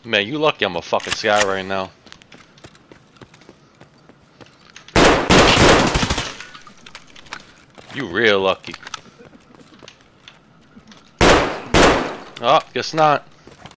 Man, you lucky I'm a fucking sky right now. You real lucky. Oh, guess not.